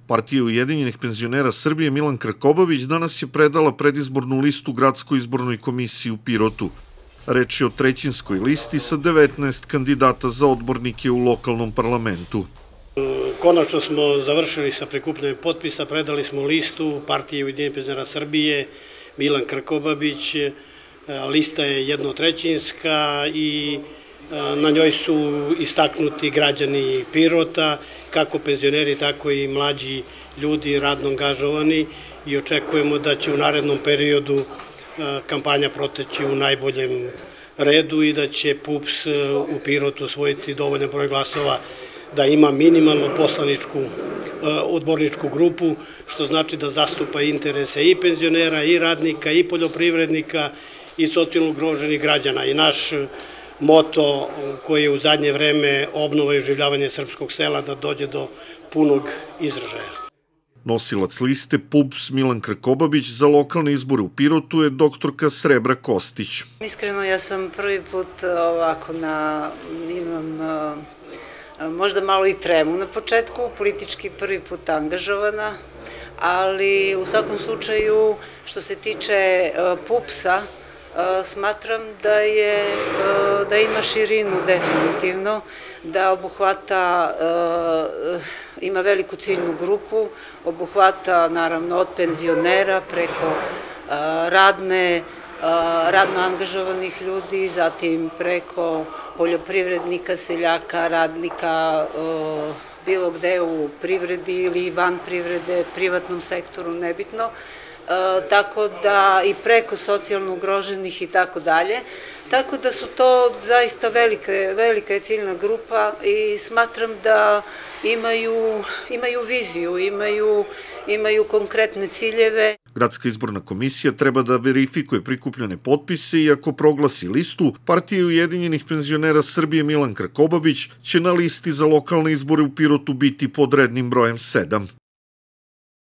Partija Ujedinjenih penzionera Srbije Milan Krkobabić danas je predala predizbornu listu Gradskoj izbornoj komisiji u Pirotu. Reč je o trećinskoj listi sa 19 kandidata za odbornike u lokalnom parlamentu. Konačno smo završili sa prikupljanjem potpisa, predali smo listu Partije Ujedinjenih penzionera Srbije Milan Krkobabić. Lista je jednotrećinska i na njoj su istaknuti građani Pirota, kako penzioneri, tako i mlađi ljudi radno angažovani, i očekujemo da će u narednom periodu kampanja proteći u najboljem redu i da će PUPS u Pirotu osvojiti dovoljan broj glasova da ima minimalno poslaničku odborničku grupu, što znači da zastupa interese i penzionera, i radnika, i poljoprivrednika, i socijalno ugroženih građana. I naš moto koji je u zadnje vreme obnova i oživljavanje srpskog sela da dođe do punog izražaja. Nosilac liste PUPS Milan Krkobabić za lokalne izbore u Pirotu je doktorka Srebra Kostić. Iskreno, ja sam prvi put ovako imam možda malo i tremu na početku, politički prvi put angažovana, ali u svakom slučaju što se tiče PUPS-a, smatram da ima širinu definitivno, da obuhvata, ima veliku ciljnu grupu, obuhvata naravno od penzionera preko radno angažovanih ljudi, zatim preko poljoprivrednika, seljaka, radnika, bilo gde u privredi ili van privrede, privatnom sektoru, nebitno, tako da i preko socijalno ugroženih i tako dalje. Tako da su to zaista velika je ciljna grupa i smatram da imaju viziju, imaju konkretne ciljeve. Gradska izborna komisija treba da verifikuje prikupljene potpise i ako proglasi listu, Partija Ujedinjenih penzionera Srbije Milan Krkobabić će na listi za lokalne izbore u Pirotu biti pod rednim brojem 7.